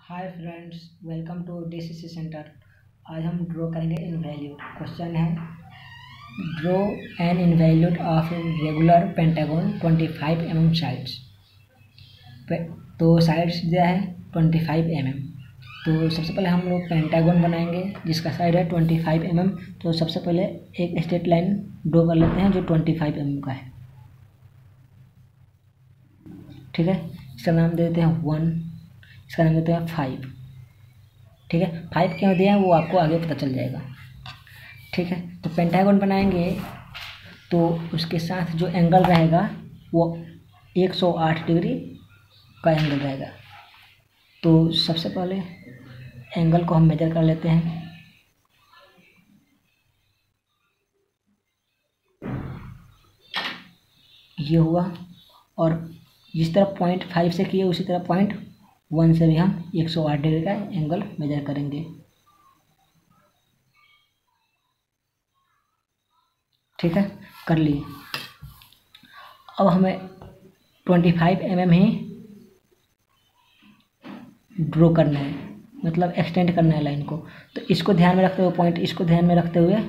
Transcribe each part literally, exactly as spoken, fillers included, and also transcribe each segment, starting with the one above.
Hi friends, welcome to DCC centre. आज हम draw करेंगे इनवैल्यूड। क्वेश्चन है draw an involute of regular pentagon twenty five m m sides. तो sides दिया है ट्वेंटी फाइव एम एम। तो सबसे पहले हम लोग पेंटागन बनाएंगे जिसका साइड है ट्वेंटी फाइव एम एम। तो सबसे पहले एक स्ट्रेट लाइन ड्रॉ कर लेते हैं जो ट्वेंटी फाइव एम एम का है। ठीक है, इसका नाम दे देते हैं वन, इसका नाम देते हैं फाइव। ठीक है, फाइव क्यों दिया है वो आपको आगे पता चल जाएगा। ठीक है, तो पेंटागन बनाएंगे तो उसके साथ जो एंगल रहेगा वो एक सौ आठ डिग्री का एंगल रहेगा। तो सबसे पहले एंगल को हम मेजर कर लेते हैं। ये हुआ, और जिस तरह पॉइंट फाइव से किए उसी तरह पॉइंट वन से भी हम एक सौ आठ डिग्री का एंगल मेजर करेंगे। ठीक है, कर लिए। अब हमें ट्वेंटी फाइव एम एम ही ड्रॉ करना है, मतलब एक्सटेंड करना है लाइन को। तो इसको ध्यान में रखते हुए पॉइंट इसको ध्यान में रखते हुए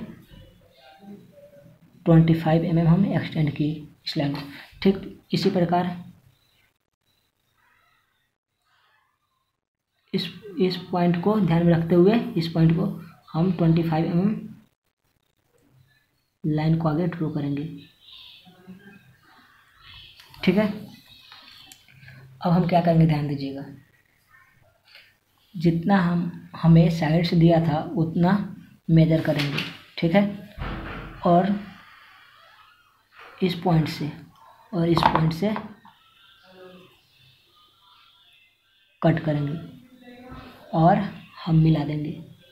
ट्वेंटी फाइव एम एम हम एक्सटेंड किए इस लाइन को। ठीक इसी प्रकार इस इस पॉइंट को ध्यान में रखते हुए इस पॉइंट को हम twenty five m m line को आगे ड्रॉ करेंगे। ठीक है, अब हम क्या करेंगे ध्यान दीजिएगा। जितना हम हमें साइड्स दिया था उतना मेजर करेंगे। ठीक है, और इस पॉइंट से और इस पॉइंट से कट करेंगे और हम मिला देंगे।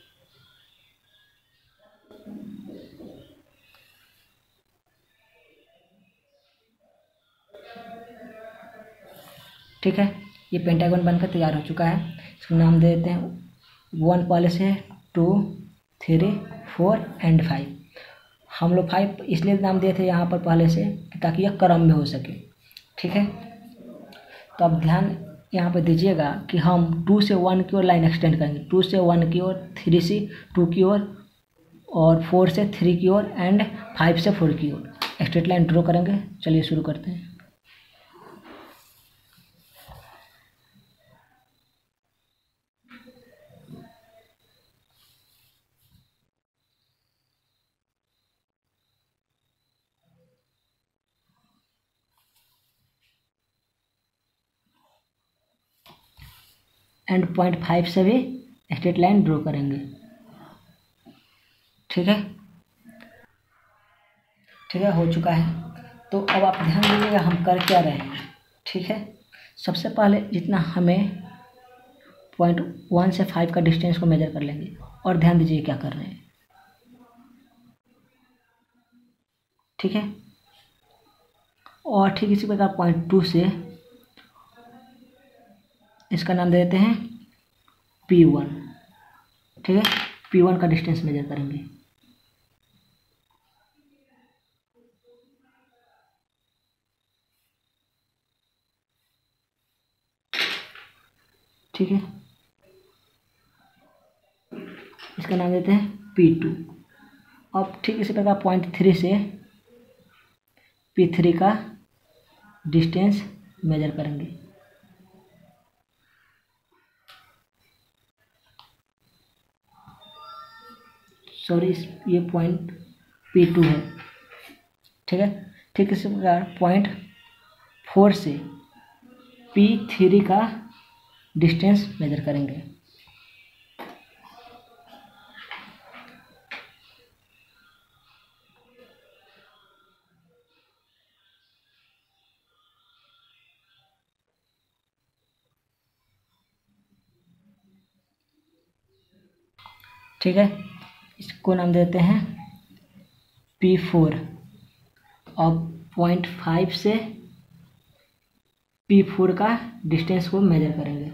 ठीक है, ये पेंटागन बनकर तैयार हो चुका है। इसका नाम दे देते हैं वन पहले से, two, three, four and five. हम लोग फाइव इसलिए नाम दिए थे यहाँ पर पहले से ताकि यह क्रम में हो सके। ठीक है, तो अब ध्यान यहाँ पर दीजिएगा कि हम टू से वन की ओर लाइन एक्सटेंड करेंगे, टू से वन की ओर, थ्री से टू की ओर, और फोर से थ्री की ओर एंड फाइव से फोर की ओर स्ट्रेट लाइन ड्रॉ करेंगे। चलिए शुरू करते हैं। एंड पॉइंट फाइव से भी स्ट्रेट लाइन ड्रॉ करेंगे। ठीक है, ठीक है, हो चुका है। तो अब आप ध्यान दीजिएगा हम कर क्या रहे हैं। ठीक है, सबसे पहले जितना हमें पॉइंट वन से फाइव का डिस्टेंस को मेजर कर लेंगे, और ध्यान दीजिए क्या कर रहे हैं। ठीक है, और ठीक इसी प्रकार पॉइंट टू से इसका नाम दे देते हैं पी वन। ठीक है, पी वन का डिस्टेंस मेजर करेंगे। ठीक है, इसका नाम देते हैं पी टू। अब ठीक इसी प्रकार पॉइंट थ्री से पी थ्री का डिस्टेंस मेजर करेंगे। सॉरी, ये पॉइंट पी टू है। ठीक है, ठीक इसी प्रकार पॉइंट फोर से पी थ्री का डिस्टेंस मेजर करेंगे। ठीक है, इसको नाम देते हैं पी फोर। अब पॉइंट फाइव से पी फोर का डिस्टेंस को मेजर करेंगे।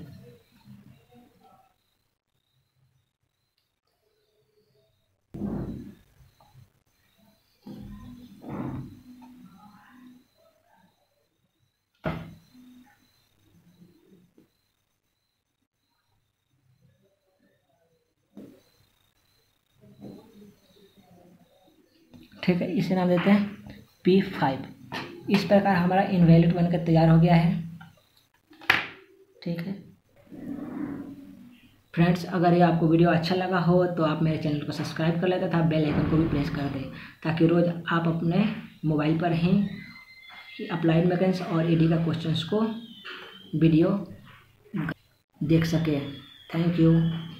ठीक है, इसे नाम देते हैं पी फाइव। इस प्रकार हमारा इनवैलिड बनकर तैयार हो गया है। ठीक है फ्रेंड्स, अगर ये आपको वीडियो अच्छा लगा हो तो आप मेरे चैनल को सब्सक्राइब कर लें तथा बेल आइकन को भी प्रेस कर दें, ताकि रोज़ आप अपने मोबाइल पर ही अप्लाइड मैकेनिक्स और ईडी का क्वेश्चंस को वीडियो देख सकें। Thank you.